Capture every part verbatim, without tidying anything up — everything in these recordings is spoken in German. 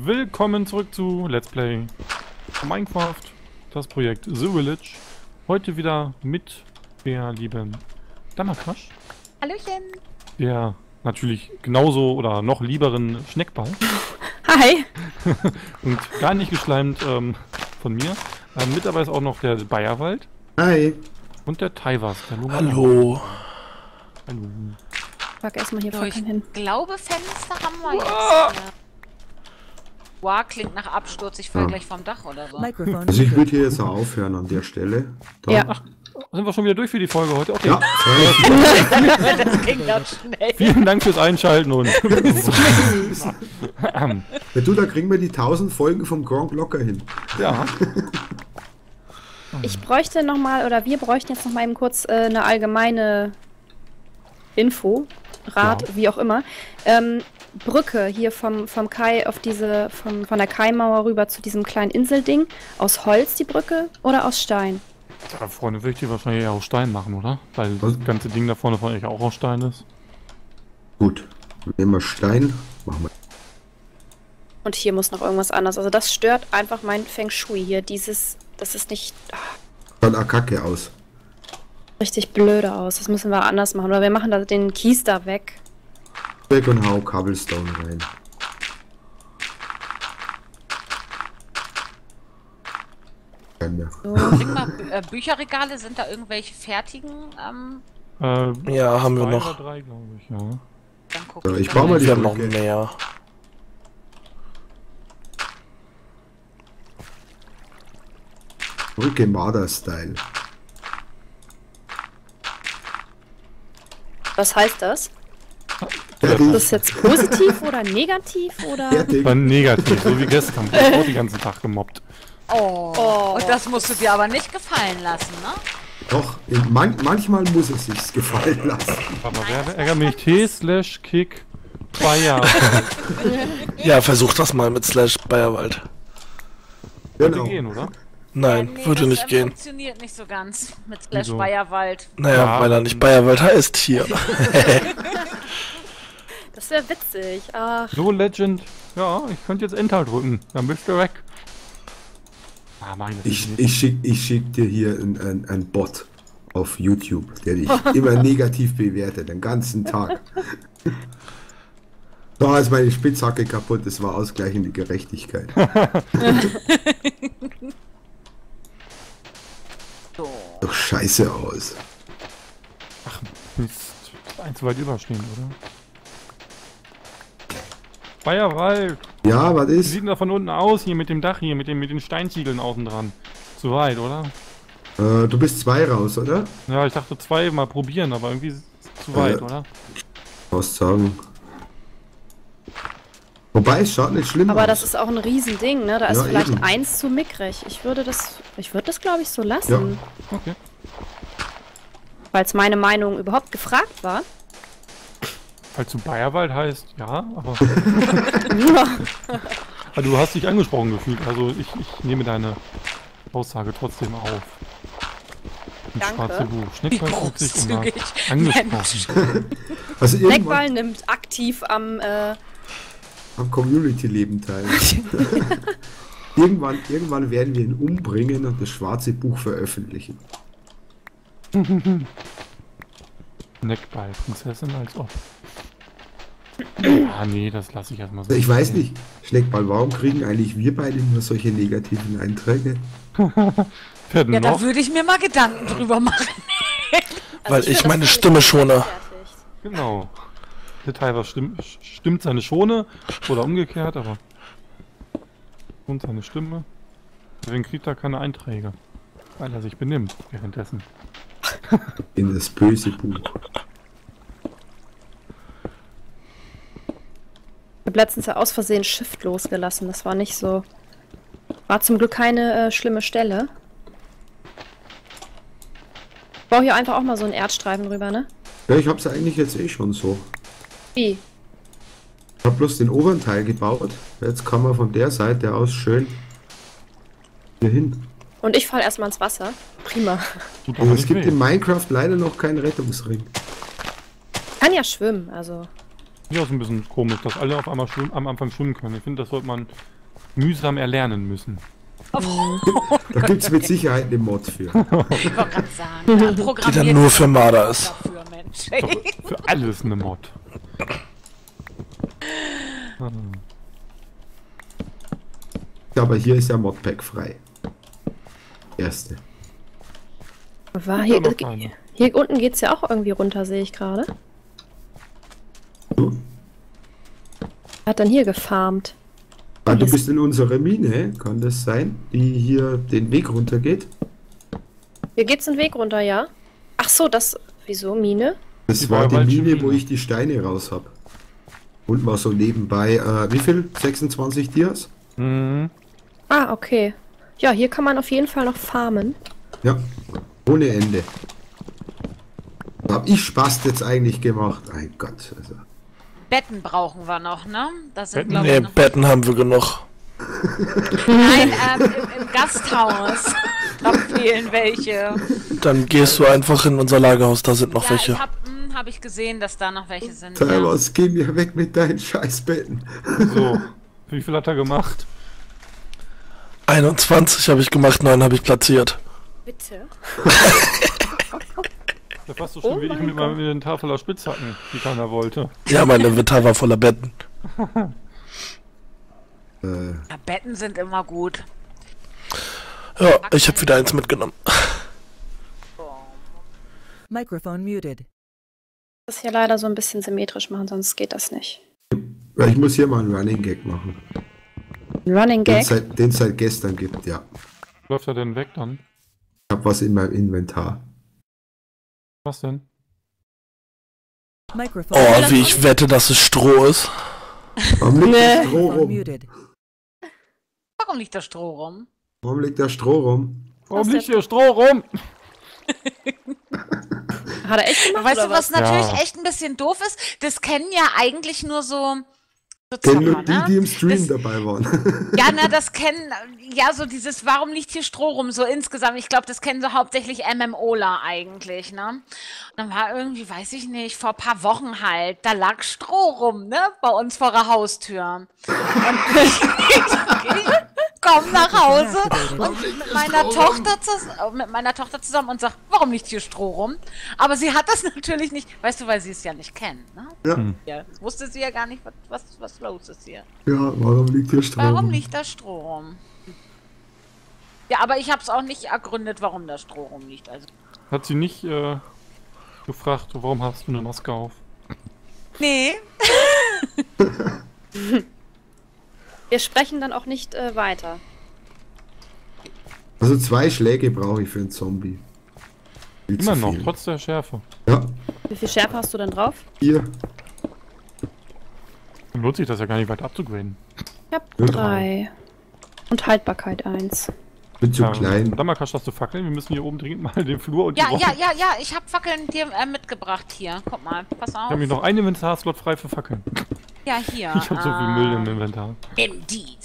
Willkommen zurück zu Let's Play Minecraft, das Projekt The Village. Heute wieder mit der lieben Damakash. Hallöchen. Der natürlich genauso oder noch lieberen Schneckball. Hi. Und gar nicht geschleimt ähm, von mir. Ähm, mit dabei ist auch noch der Bayerwald. Hi. Und der Taiwas. Der Hallo. Hallo. Pack erstmal hier So, voll ich hin. glaube, Fenster haben wir jetzt. Äh, wow, klingt nach Absturz. Ich fall Ja. gleich vom Dach oder so. Also ich würde hier jetzt auch aufhören an der Stelle. Da. Ja. Ach, sind wir schon wieder durch für die Folge heute? Okay. Ja, Das ging ganz schnell. Vielen Dank fürs Einschalten und... Ähm, ja, du, da kriegen wir die tausend Folgen vom Gronk locker hin. ja. Ich bräuchte nochmal, oder wir bräuchten jetzt noch mal eben kurz äh, eine allgemeine Info, Rat, Ja. wie auch immer. Ähm, Brücke hier vom, vom Kai auf diese, vom, von der Kaimauer rüber zu diesem kleinen Inselding. Aus Holz die Brücke oder aus Stein? Ja, Freunde, würde ich die wahrscheinlich eher aus Stein machen, oder? Weil Was? das ganze Ding da vorne von euch auch aus Stein ist. Gut, nehmen wir Stein, machen wir. Und hier muss noch irgendwas anderes. Also das stört einfach mein Feng Shui hier. Dieses, das ist nicht ah, Schaut auch kacke aus. richtig blöde aus. Das müssen wir anders machen. Oder wir machen da den Kies da weg. Weg und hau Cobblestone rein. Kein mehr. So. Sag mal, Bü äh, Bücherregale, sind da irgendwelche fertigen? Ähm, Äh, Ja, haben wir zwei noch. oder drei, glaube ich, ja. dann guck So, ich dann baue mal die Wir haben noch Brücke. mehr. Brücke Marder-Style. Was heißt das? Fertig. Ist das jetzt positiv oder negativ oder? Fertig. War negativ, so wie gestern. Ich hab auch den ganzen Tag gemobbt. Oh. Oh. Und das musst du dir aber nicht gefallen lassen, ne? Doch, in man manchmal muss es sich gefallen lassen. Aber wer ärgert mich? T slash kick Bayer. Ja, versuch das mal mit Slash Bayerwald. Würde Genau. gehen, oder? Nein, Äh, nee, würde das, nicht ähm, gehen. Funktioniert nicht so ganz mit Slash Wieso? Bayerwald. Naja, Ja. weil er nicht Bayerwald heißt hier. Das wäre witzig. Ach, So, Legend. Ja, ich könnte jetzt Enter drücken. Dann bist du weg. Ah, meine Ich, nicht. ich schick, ich schick dir hier ein, ein, ein Bot auf YouTube, der dich immer negativ bewertet, den ganzen Tag. Da ist meine Spitzhacke kaputt, das war ausgleichende Gerechtigkeit. So. Doch scheiße aus. Ist ein zu weit überstehend, oder? Bayerwald. Ja, was Wie ist? sieht denn da von unten aus, hier mit dem Dach hier, mit, dem, mit den Steinziegeln außen dran? Zu weit, oder? Äh, du bist zwei raus, oder? Ja, ich dachte zwei mal probieren, aber irgendwie ist es zu weit, Äh, oder? Was sagen? Wobei, es schaut nicht schlimm aber aus. das ist auch ein Riesending, ne? Da ist Ja, vielleicht eben. eins zu mickrig. Ich würde das, ich würde das glaube ich so lassen, Okay. weil es meine Meinung überhaupt gefragt war. Falls du Bayerwald heißt, ja, aber Ja. aber du hast dich angesprochen gefühlt, also ich, ich nehme deine Aussage trotzdem auf. Ins Danke. schwarze Buch. Schneckball fühlt sich immer großzügig. angesprochen. Also Blackball irgendwann nimmt aktiv am, äh, am Community-Leben teil. irgendwann, irgendwann werden wir ihn umbringen und das schwarze Buch veröffentlichen. Schneckball, Prinzessin als ob. Ah, nee, das lasse ich erstmal so. Ich weiß nicht, Schneckball, warum kriegen eigentlich wir beide nur solche negativen Einträge? Werden Ja, da noch. würde ich mir mal Gedanken drüber machen. also Weil find ich das meine völlig Stimme schone. gerechtfertigt. Genau. Der Teil stimmt, stimmt seine Schone oder umgekehrt, aber und seine Stimme. Deswegen kriegt er keine Einträge, weil er sich benimmt währenddessen. In das böse Buch. Ich habe letztens ja aus Versehen Shift losgelassen. Das war nicht so. War zum Glück keine äh, schlimme Stelle. Ich baue hier einfach auch mal so einen Erdstreifen rüber, ne? Ja, ich hab's eigentlich jetzt eh schon so. Wie? Ich hab bloß den oberen Teil gebaut. Jetzt kann man von der Seite aus schön hier hin. Und ich falle erstmal ins Wasser. Prima. Tut aber Aber es nicht gibt weh. in Minecraft leider noch keinen Rettungsring. Kann ja schwimmen, also. Ja, ist ein bisschen komisch, dass alle auf einmal schwimmen, am Anfang schwimmen können. Ich finde, das sollte man mühsam erlernen müssen. Da gibt es mit Sicherheit eine Mod für. Ich wollte gerade sagen, ja, Die dann nur für Marder ist. dafür, Mensch. Doch, für alles eine Mod. Ah. Aber hier ist ja Modpack frei. Erste. War hier, noch eine. hier unten geht's ja auch irgendwie runter, sehe ich gerade. Du? Hat dann hier gefarmt. Ah, du bist in unserer Mine, kann das sein? Die hier den Weg runter geht? Hier geht's den Weg runter, ja? Ach so, das... Wieso, Mine? Das Die war die Feuerwaldschen Mine, wo Mine. ich die Steine raus hab. Und war so nebenbei, äh, wie viel? sechsundzwanzig Dias? Mhm. Ah, okay. Ja, hier kann man auf jeden Fall noch farmen. Ja, ohne Ende. Da hab ich Spaß jetzt eigentlich gemacht. Mein Gott, also. Betten brauchen wir noch, ne? Das sind, Betten? glaube Nee, ich, noch... Betten haben wir genug. Nein, ähm, im, im Gasthaus. Da fehlen welche. Dann gehst du einfach in unser Lagerhaus, da sind noch Ja, welche. ich hab, hm, hab ich gesehen, dass da noch welche sind. Sag Ja. mal, was geh mir weg mit deinen Scheißbetten. So, wie viel hat er gemacht? einundzwanzig habe ich gemacht, neun habe ich platziert. Bitte? Das ist fast so schlimm Oh wie ich mein mit meinem Inventar voller Spitzhacken, die keiner wollte. Ja, mein Inventar war voller Betten. Äh, Ja, Betten sind immer gut. Ja, ich habe wieder eins mitgenommen. Microphone muted. Das hier leider so ein bisschen symmetrisch machen, sonst geht das nicht. ja, ich muss hier mal einen Running Gag machen. Running Den Gag? es seit, den es seit gestern gibt, ja. Läuft er denn weg dann? Ich hab was in meinem Inventar. Was denn? Microphone, Oh, wie ich wette, dass es Stroh ist. Warum liegt Nee. das Stroh Microphone rum? muted. Warum liegt da Stroh rum? Warum liegt da Stroh rum? Warum Was liegt hier Stroh rum? Hat er echt gemacht, Weißt oder du, was was? natürlich Ja. echt ein bisschen doof ist? Das kennen ja eigentlich nur so, so Kennen nur Zocker, die, ne? die im Stream Das- dabei waren. Ja, na, das kennen, ja, so dieses, warum liegt hier Stroh rum, so insgesamt, ich glaube, das kennen so hauptsächlich MMOler eigentlich, ne? Und dann war irgendwie, weiß ich nicht, vor ein paar Wochen halt, da lag Stroh rum, ne, bei uns vor der Haustür. Und ich, ich komm nach Hause und mit meiner Tochter, zus mit meiner Tochter zusammen und sag, warum liegt hier Stroh rum? Aber sie hat das natürlich nicht, weißt du, weil sie es ja nicht kennt, ne? Ja. Ja, wusste sie ja gar nicht, was, was, was los ist hier. Ja, warum liegt hier Stroh Warum rum? liegt da Stroh rum? Ja, aber ich habe es auch nicht ergründet, warum da Stroh rumliegt. Also, Hat sie nicht äh, gefragt, warum hast du eine Maske auf? nee. Wir sprechen dann auch nicht äh, weiter. Also zwei Schläge brauche ich für einen Zombie. Viel zu Immer noch, viel. trotz der Schärfe. Ja, Wie viel Schärfe hast du denn drauf? hier. Dann lohnt sich das ja gar nicht weiter abzugraden. Ich hab Ja, drei. Und Haltbarkeit eins. Bin zu Ja, klein. Damakasch, hast du Fackeln? Wir müssen hier oben dringend mal den Flur und Ja, die ja, Woche- ja, ja, ich habe Fackeln dir äh, mitgebracht hier. Guck mal, pass Ich auf. habe hier noch einen Inventarslot frei für Fackeln. Ja, hier. Ich habe so viel Müll im Inventar. Nimm dies.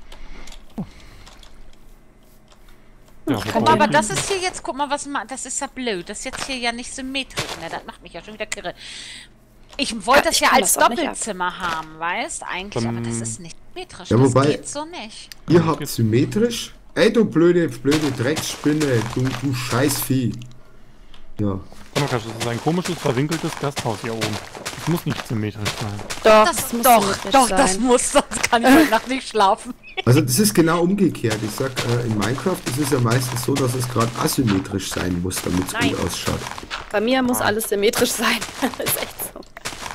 Ja, Ich was kann Guck mal, brauche aber ich? das ist hier jetzt, guck mal, was ma das ist ja blöd. Das ist jetzt hier ja nicht symmetrisch, ne? Das macht mich ja schon wieder kirre. Ich wollte Ja, das ich ja kann als das auch nicht ab. Doppelzimmer haben, weißt? Eigentlich, aber das Dann- ist nicht symmetrisch. Ja, das wobei- geht so nicht. Ihr habt symmetrisch. Ey, du blöde, blöde Drecksspinne. Du, du Scheißvieh. Ja. Damakasch, das ist ein komisches, verwinkeltes Gasthaus hier oben. Das muss nicht symmetrisch sein. Doch, Das, muss doch, symmetrisch doch, sein. das muss, sonst kann ich heute Nacht nicht schlafen. Also das ist genau umgekehrt. Ich sag, äh, in Minecraft ist es ja meistens so, dass es gerade asymmetrisch sein muss, damit es Nein. gut ausschaut. Bei mir muss alles symmetrisch sein. Das ist echt so.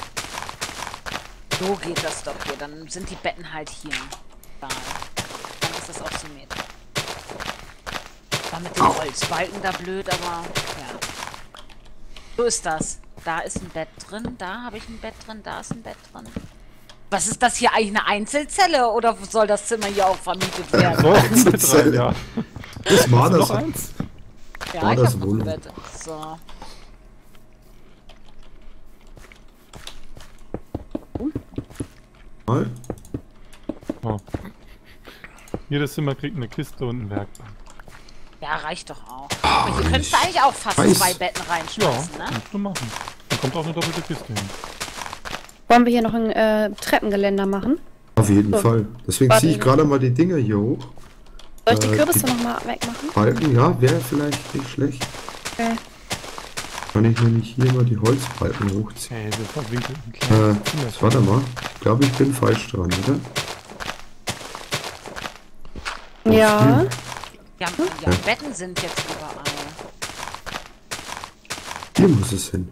So geht das doch hier. Dann sind die Betten halt hier. Da. Dann ist das auch symmetrisch. War mit den Holzbalken da blöd, aber ja. So ist das. Da ist ein Bett drin, da habe ich ein Bett drin, da ist ein Bett drin. Was ist das hier eigentlich, eine Einzelzelle oder soll das Zimmer hier auch vermietet werden? So, mit rein, ja. Das war Noch das. eins? Ja, war ich das habe noch wohl. ein Bett. So. Mal. Oh. Jedes Zimmer kriegt eine Kiste und ein Werkbank. Ja, reicht doch auch. Aber hier könntest du eigentlich auch fast weiß. zwei Betten Ja, reinschmeißen, ne? kannst du machen. Da kommt auch eine doppelte Kiste hin. Wollen wir hier noch ein äh, Treppengeländer machen? Auf jeden So. Fall. Deswegen Warte. ziehe ich gerade mal die Dinger hier hoch. Soll ich die Äh, Kürbisse die- nochmal wegmachen? Balken, ja, wäre vielleicht nicht schlecht. Okay. Kann ich nämlich hier mal die Holzbalken hochziehen. Hey, wir verwinkeln einen Äh, kleinen Kinderchen. warte mal. Ich glaube, ich bin falsch dran, oder? Ja. Ja, ja, Betten sind jetzt überall. Hier muss es hin.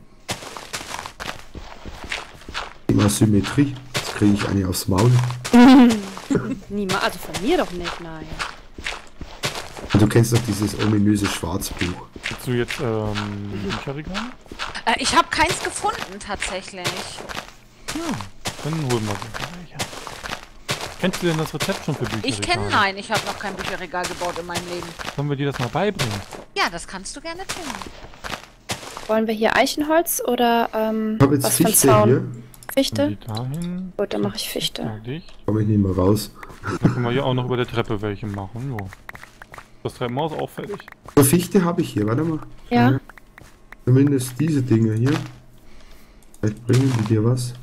Thema Symmetrie. Jetzt kriege ich eine aufs Maul. Niemals, also von mir doch nicht, nein. Und du kennst doch dieses ominöse Schwarzbuch. Willst du jetzt ähm, Bücherregal? Äh, ich habe keins gefunden, tatsächlich. Dann holen wir gleich welche. Kennst du denn das Rezept schon für Bücherregal? Ich kenne, nein, ich habe noch kein Bücherregal gebaut in meinem Leben. Sollen wir dir das mal beibringen? Ja, das kannst du gerne tun. Wollen wir hier Eichenholz oder ähm, Ich habe jetzt was für ein Fichte Zaun? hier. Dann Fichte? die dahin. Gut, dann mache ich Ja, Fichte. dicht. Komme ich nicht mehr raus. Dann können wir hier auch noch über der Treppe welche machen. Jo. Das Treppenhaus auch fertig. So, Fichte habe ich hier, warte mal. Ja. Zumindest diese Dinge hier. Vielleicht bringen die dir was.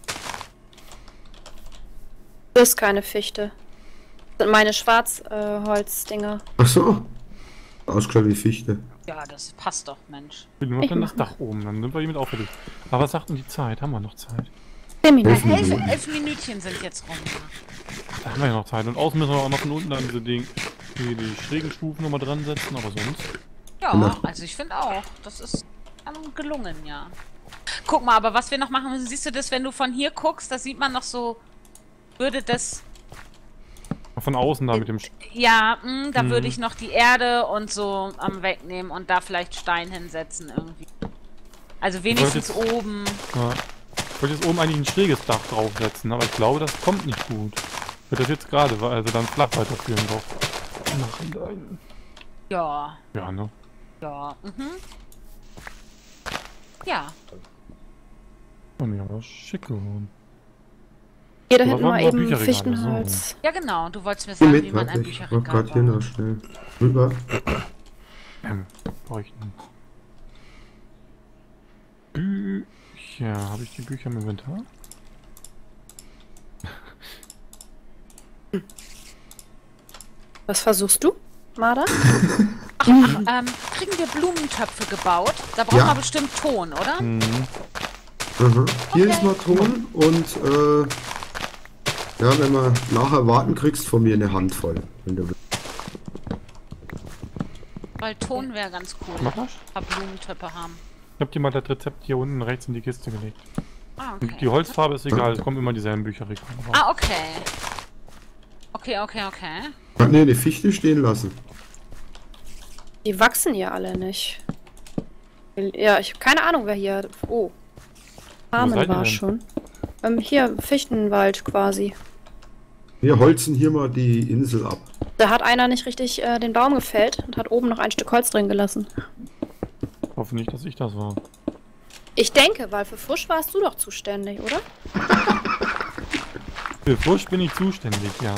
Das ist keine Fichte. Das sind meine Schwarzholzdinger. Ach so. Ausgeschaut wie Fichte. Ja, das passt doch, Mensch. Wir nur Ich dann das mach Dach oben, dann sind wir hiermit auch fertig. Aber was sagt denn die Zeit? Haben wir noch Zeit? Zehn Minuten. Elf Elf, Minuten. elf Minütchen sind jetzt rum. Da haben wir ja noch Zeit. Und außen müssen wir auch noch von unten an diese Ding, die, die schrägen Stufen nochmal dran setzen, aber sonst. Ja, Genau. also ich finde auch, das ist ähm, gelungen, ja. Guck mal, aber was wir noch machen müssen, siehst du das, wenn du von hier guckst, da sieht man noch so, würde das, Von außen da mit dem. Sch ja, mh, da Mhm. würde ich noch die Erde und so ähm, wegnehmen und da vielleicht Stein hinsetzen irgendwie. Also wenigstens jetzt- oben. ja. Ich wollte jetzt oben eigentlich ein schräges Dach draufsetzen, aber ich glaube, das kommt nicht gut. Ich würde das jetzt gerade, also dann flach weiterführen drauf. Nachhinein. Ja, Ja, ne? ja, mhm. Ja, Und ja, das ist schick geworden. Hier da Aber hinten wir mal haben noch eben Bücherregale, Fichtenholz. ja genau, du wolltest mir Hier sagen, mit, wie man warte, ein ich mach Bücherregal gerade hier noch baut. schnell rüber. Ähm, bräuchten. Bücher. Habe ich die Bücher im Inventar? Was versuchst du, Marder? Ähm, kriegen wir Blumentöpfe gebaut? Da brauchen Ja. wir bestimmt Ton, oder? Mhm. Mhm. Hier Okay. ist noch Ton und äh, ja, wenn wir nachher warten, kriegst von mir eine Handvoll, wenn du willst. Weil Ton wäre ganz cool. Mach das. Ein paar Blumentöpfe haben. Ich hab dir mal das Rezept hier unten rechts in die Kiste gelegt. Ah, Und okay. die Holzfarbe ist egal, es kommen immer dieselben Bücherregale raus. Ah, okay. Okay, okay, okay. Ich hab ne, eine Fichte stehen lassen. Die wachsen hier alle nicht. Ja, ich habe keine Ahnung, wer hier. Oh. Carmen seid ihr war denn? schon. Ähm, hier, Fichtenwald quasi. Wir holzen hier mal die Insel ab. Da hat einer nicht richtig äh, den Baum gefällt und hat oben noch ein Stück Holz drin gelassen. Ich hoffe nicht, dass ich das war. Ich denke, weil für Fusch warst du doch zuständig, oder? Für Fusch bin ich zuständig, ja.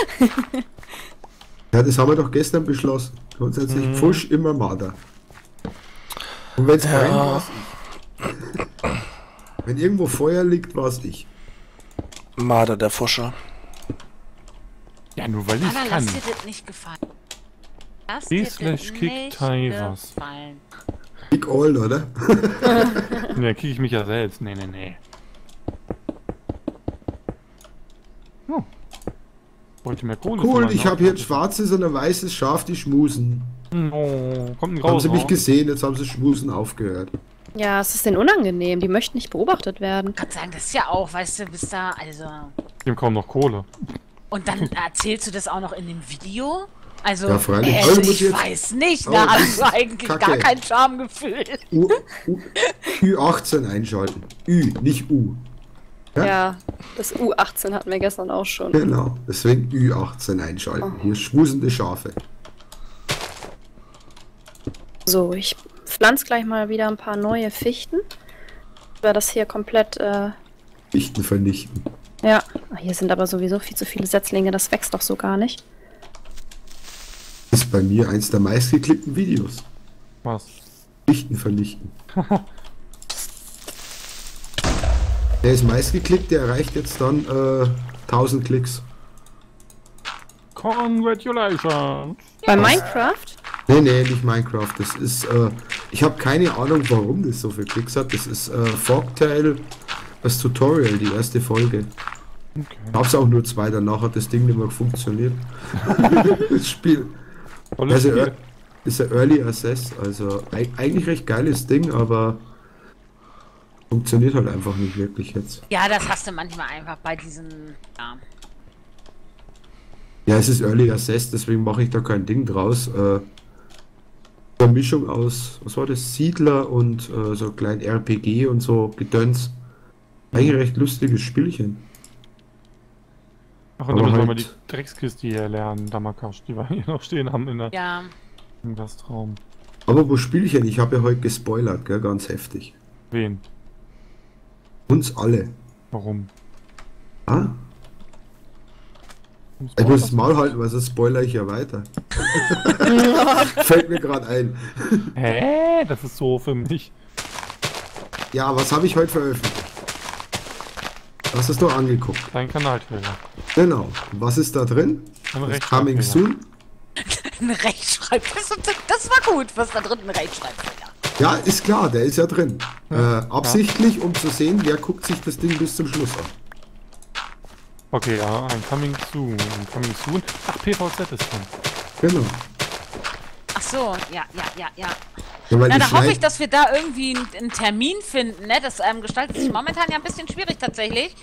Ja, das haben wir doch gestern beschlossen. Grundsätzlich Mhm. Pfusch immer Marder. Und wenn es Ja. brennt, war's ich. Wenn irgendwo Feuer liegt, war's ich. Marder der Fuscher. Ja, nur weil ich Aber kann. lass dir das nicht gefallen. Lass D dir das slash kick nicht Tivers. gefallen. Big Old, oder? Ne, kriege ich mich ja selbst. Nee, nee, nee. Oh. Wollte mehr Kohle. Cool, für meinen ich habe hier ein Haus- schwarzes und ein weißes Schaf, die schmusen. Oh, kommt ein Haben Graus sie mich raus. gesehen, jetzt haben sie schmusen aufgehört. Ja, es ist denen unangenehm. Die möchten nicht beobachtet werden. Ich kann sagen, das ist ja auch, weißt du, bis da, also. Die haben kaum noch Kohle. Und dann erzählst du das auch noch in dem Video? Also, Ja, freilich. also Also muss ich jetzt- weiß nicht, Oh, da das hast du ist eigentlich Kacke. gar kein Charmegefühl. U, U, Ü achtzehn einschalten. Ü, nicht U. Ja? Ja, das U achtzehn hatten wir gestern auch schon. Genau, deswegen Ü achtzehn einschalten. Hier schmusende Schafe. So, ich pflanze gleich mal wieder ein paar neue Fichten. Weil das hier komplett, äh, Fichten vernichten. ja. Ah, hier sind aber sowieso viel zu viele Setzlinge, das wächst doch so gar nicht. Das ist bei mir eins der meistgeklickten Videos. Was? Fichten vernichten. Der ist meistgeklickt, der erreicht jetzt dann äh, tausend Klicks. Congratulations! Bei Minecraft? Nee, nee, nicht Minecraft. Das ist, äh, ich habe keine Ahnung, warum das so viel Klicks hat. Das ist äh, Fogtail, das Tutorial, die erste Folge. Okay. Gab's auch nur zwei, danach hat das Ding nicht mehr funktioniert. Das Spiel. Tolles Also, Spiel. äh, ist ein Early Access, also eig eigentlich recht geiles Ding, aber funktioniert halt einfach nicht wirklich jetzt. Ja, das hast du manchmal einfach bei diesen. Ja. Ja, es ist Early Access, deswegen mache ich da kein Ding draus. Äh, eine Mischung aus, was war das, Siedler und äh, so klein R P G und so Gedöns. Eigentlich ein recht lustiges Spielchen. Ach, und dann aber müssen wir halt- mal die Dreckskiste hier lernen, Damakasch, die wir hier noch stehen haben in der ja. im Gastraum. Aber wo Spielchen? Ich habe ja heute gespoilert, gell, ganz heftig. Wen? Uns alle. Warum? Ah? Ich muss das Maul halten, weil sonst spoiler ich ja weiter. Fällt mir gerade ein. Hä? Das ist so für mich. Ja, was habe ich heute veröffentlicht? Hast du es doch angeguckt? Dein Kanaltrailer. Genau. Was ist da drin? Ein Das Rechtschreibfehler. Coming soon. Ein Rechtschreibfehler. Das war gut, was da drin ein Rechtschreibfehler. Ja, ist klar, der ist ja drin. Äh, absichtlich, um zu sehen, wer guckt sich das Ding bis zum Schluss an. Okay, ja, ein Coming Soon. Ein Coming Soon. Ach, P V Z ist drin. Genau. Ach so, ja, ja, ja, ja. Ja, weil Na, ich da hoffe schneid- ich, dass wir da irgendwie einen, einen Termin finden, ne? Das ähm, gestaltet sich momentan ja ein bisschen schwierig tatsächlich.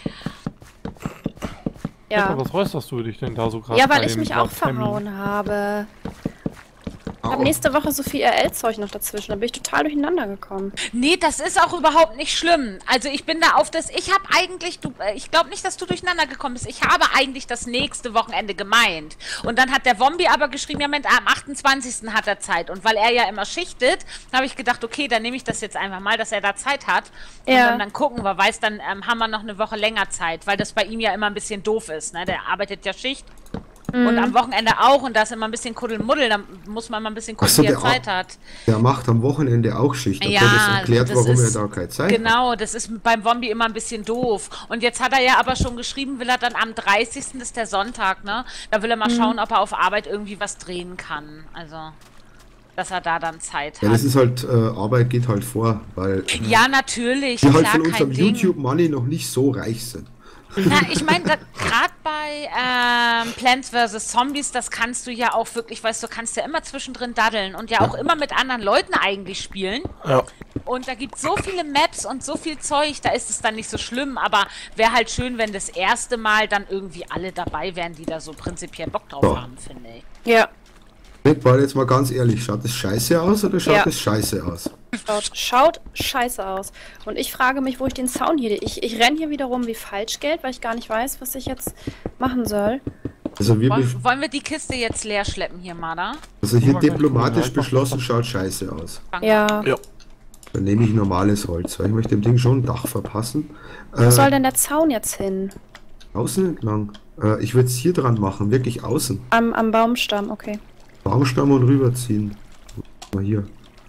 Ja. Ja. Was räusterst du dich denn da so gerade? Ja, weil bei ich dem mich auch Termin? verhauen habe. Ich Au. habe nächste Woche so viel R L-Zeug noch dazwischen. Da bin ich total durcheinander gekommen. Nee, das ist auch überhaupt nicht schlimm. Also ich bin da auf das, ich habe eigentlich, du, äh, ich glaube nicht, dass du durcheinander gekommen bist. Ich habe eigentlich das nächste Wochenende gemeint. Und dann hat der Wombi aber geschrieben, ja Moment, am achtundzwanzigsten hat er Zeit. Und weil er ja immer schichtet, habe ich gedacht, okay, dann nehme ich das jetzt einfach mal, dass er da Zeit hat. Und Ja. dann, dann gucken wir, weiß, dann ähm, haben wir noch eine Woche länger Zeit, weil das bei ihm ja immer ein bisschen doof ist. Ne? Der arbeitet ja Schicht. Und am Wochenende auch, und da ist immer ein bisschen Kuddelmuddel, da muss man mal ein bisschen gucken, Ach so, wie er der Zeit Ar- hat. Der macht am Wochenende auch Schicht. Okay, Ja, das erklärt, das warum ist- er da keine Zeit hat. Genau, das ist beim Wombi immer ein bisschen doof. Und jetzt hat er ja aber schon geschrieben, will er dann am dreißigsten, das ist der Sonntag, ne? Da will er mal schauen, ob er auf Arbeit irgendwie was drehen kann. Also, dass er da dann Zeit Ja, hat. das ist halt, äh, Arbeit geht halt vor, weil Ja, natürlich, wir halt klar, von kein unserem Ding. YouTube-Money noch nicht so reich sind. Na, ich meine, gerade bei ähm, Plants versus. Zombies, das kannst du ja auch wirklich, weißt du, kannst ja immer zwischendrin daddeln und ja auch immer mit anderen Leuten eigentlich spielen. Ja. Und da gibt es so viele Maps und so viel Zeug, da ist es dann nicht so schlimm, aber wäre halt schön, wenn das erste Mal dann irgendwie alle dabei wären, die da so prinzipiell Bock drauf Ja. haben, finde ich. Ja. Nick, war jetzt mal ganz ehrlich, schaut das scheiße aus oder schaut Ja. das scheiße aus? Schaut, schaut scheiße aus. Und ich frage mich, wo ich den Zaun hier... Ich, ich renne hier wieder rum wie Falschgeld, weil ich gar nicht weiß, was ich jetzt machen soll. Also wir, be- Wollen, wollen wir die Kiste jetzt leer schleppen hier, Marder? also hier Guck mal gleich, diplomatisch guck mal, beschlossen, schaut scheiße aus. Danke. Ja. Ja. Dann nehme ich normales Holz, weil ich möchte dem Ding schon ein Dach verpassen. Wo Äh, soll denn der Zaun jetzt hin? außen entlang. Äh, ich würde es hier dran machen, wirklich außen. Am, am Baumstamm, okay. Baumstamm und rüberziehen. Mal hier.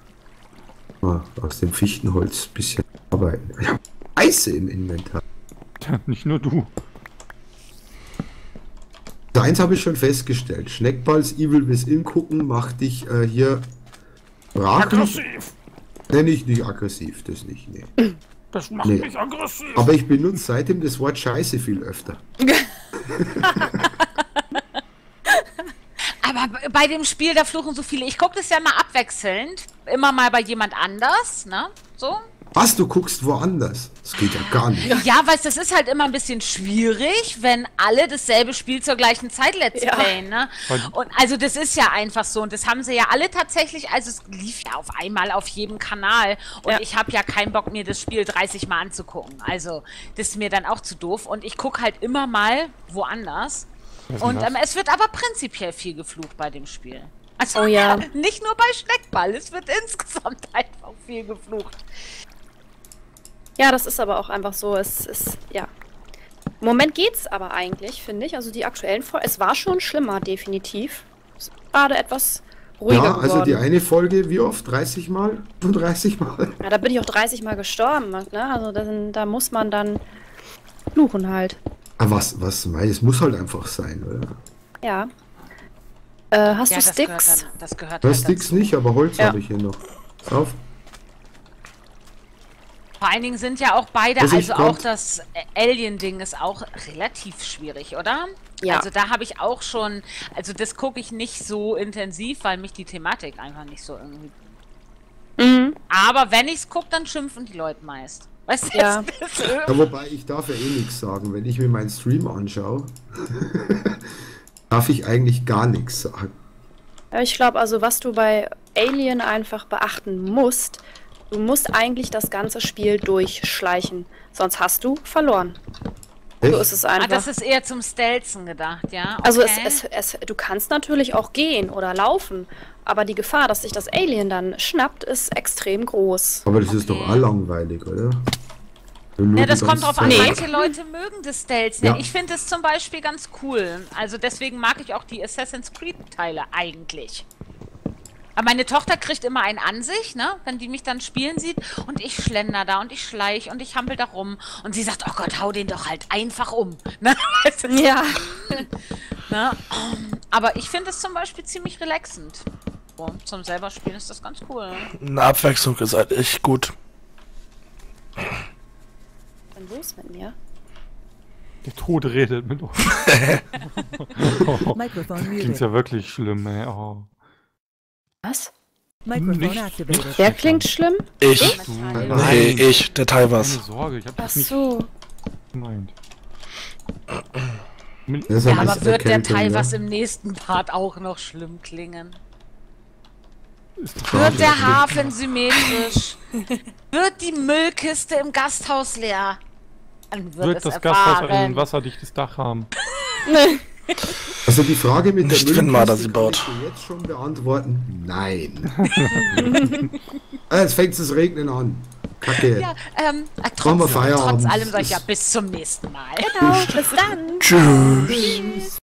Mal aus dem Fichtenholz ein bisschen arbeiten. Ich habe Eise im Inventar. Tja, nicht nur du. Also eins habe ich schon festgestellt. Schneckballs Evil Within gucken macht dich äh, hier brachlich. Nenne ich nicht aggressiv, das nicht. Nee. Das macht Nee. mich aggressiv. Aber ich benutze seitdem das Wort Scheiße viel öfter. Aber b- bei dem Spiel, da fluchen so viele. Ich gucke das ja immer abwechselnd. Immer mal bei jemand anders, ne? So. Was, du guckst woanders? Das geht ja gar nicht. Ja, weißt du, das ist halt immer ein bisschen schwierig, wenn alle dasselbe Spiel zur gleichen Zeit Let's Ja. Playen, ne? Und also das ist ja einfach so. Und das haben sie ja alle tatsächlich, also es lief ja auf einmal auf jedem Kanal. Und Ja. ich habe ja keinen Bock, mir das Spiel dreißig Mal anzugucken. Also das ist mir dann auch zu doof. Und ich gucke halt immer mal woanders. Was ist denn Und das? ähm, es wird aber prinzipiell viel geflucht bei dem Spiel. Also Oh ja. nicht nur bei Schneckball, es wird insgesamt einfach viel geflucht. Ja, das ist aber auch einfach so. Es ist, ja. Im Moment geht's aber eigentlich, finde ich. Also die aktuellen Folgen. Es war schon schlimmer, definitiv. Es ist gerade etwas ruhiger Ja, also die geworden. eine Folge, wie oft? dreißig Mal? fünfunddreißig Mal? Ja, da bin ich auch dreißig Mal gestorben. Ne? Also da, sind- da muss man dann Fluchen halt. Ah, was, was, mei, es muss halt einfach sein, oder? Ja. Äh, hast Ja, du das gehört, Sticks? dann, das gehört Ja, halt Sticks dazu. nicht, aber Holz Ja. habe ich hier noch. Pass auf. Vor allen Dingen sind ja auch beide, Vorsicht, also auch kommt. das Alien-Ding ist auch relativ schwierig, oder? Ja. Also da habe ich auch schon, also das gucke ich nicht so intensiv, weil mich die Thematik einfach nicht so irgendwie... Mhm. Aber wenn ich's gucke, dann schimpfen die Leute meist. Weißt du? Ja. das ist Ja, wobei, ich darf ja eh nichts sagen. Wenn ich mir meinen Stream anschaue, darf ich eigentlich gar nichts sagen. Ja, ich glaube, also was du bei Alien einfach beachten musst, du musst eigentlich das ganze Spiel durchschleichen, sonst hast du verloren. So Echt? ist es Ah, einfach. das ist eher zum Stelzen gedacht, ja? Okay. Also es, es, es, du kannst natürlich auch gehen oder laufen, aber die Gefahr, dass sich das Alien dann schnappt, ist extrem groß. Aber das ist Okay. doch auch langweilig, oder? Wenn nur Ja, die das kommt ganze drauf an. Zeit- Manche Leute mögen das Stelzen. Ja. Ich finde es zum Beispiel ganz cool. Also deswegen mag ich auch die Assassin's Creed-Teile eigentlich. Aber meine Tochter kriegt immer einen an sich, ne? Wenn die mich dann spielen sieht und ich schlender da und ich schleich und ich hampel da rum und sie sagt, oh Gott, hau den doch halt einfach um. Ne? Weißt du? Ja. Ne? Aber ich finde es zum Beispiel ziemlich relaxend. So, zum selber spielen ist das ganz cool. Eine Abwechslung ist halt echt gut. Was ist denn los mit mir? Der Tod redet mit uns. oh, Microphone klingt muted. ja wirklich schlimm, ey. Oh. Was? Microphone Nicht- activated. Wer klingt schlimm? Ich. Du, Nee, ich, der Teil keine was. Sorge, ich hab Ach das nicht so. gemeint. Das ist Ja, ein aber bisschen wird der Erkältung, Teil ne? was im nächsten Part auch noch schlimm klingen? Ist das Wird der Hafen symmetrisch? Wird die Müllkiste im Gasthaus leer? Dann wird, Wird es das Gasthaus ein erfahren. wasserdichtes Dach haben? Also die Frage mit Nicht der drin war, dass Müllkiste sie kann baut. ich dir jetzt schon beantworten. Nein. Ah, jetzt fängt es regnen an. Kacke. Ja, ähm, äh, Machen wir trotz, Feierabend. trotz allem sag ich ja bis zum nächsten Mal. Genau, bis dann. Tschüss.